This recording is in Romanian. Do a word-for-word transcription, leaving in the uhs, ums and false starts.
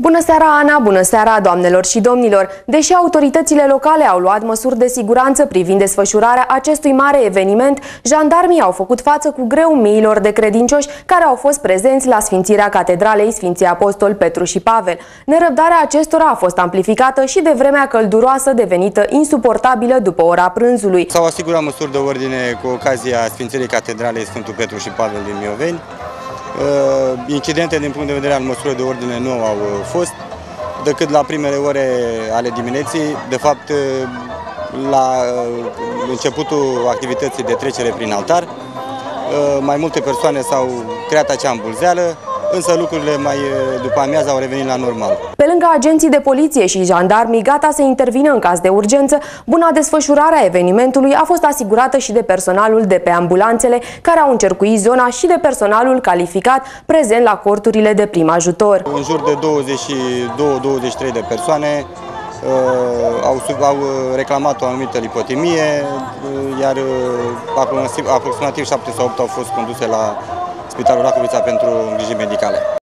Bună seara, Ana! Bună seara, doamnelor și domnilor! Deși autoritățile locale au luat măsuri de siguranță privind desfășurarea acestui mare eveniment, jandarmii au făcut față cu greu miilor de credincioși care au fost prezenți la sfințirea Catedralei Sfinții Apostoli Petru și Pavel. Nerăbdarea acestora a fost amplificată și de vremea călduroasă devenită insuportabilă după ora prânzului. S-au asigurat măsuri de ordine cu ocazia sfințirii Catedralei Sfântul Petru și Pavel din Mioveni. Incidente din punct de vedere al măsurii de ordine nu au fost, decât la primele ore ale dimineții. De fapt, la începutul activității de trecere prin altar, mai multe persoane s-au creat acea îmbulzeală, însă lucrurile mai după amiază au revenit la normal. Pe lângă agenții de poliție și jandarmii gata să intervină în caz de urgență, buna desfășurare a evenimentului a fost asigurată și de personalul de pe ambulanțele care au încercuit zona și de personalul calificat prezent la corturile de prim ajutor. În jur de douăzeci și două douăzeci și trei de persoane uh, au, au reclamat o anumită lipotimie, uh, iar uh, aproximativ șapte sau opt au fost conduse la Spitalul Racovița pentru îngrijiri medicale.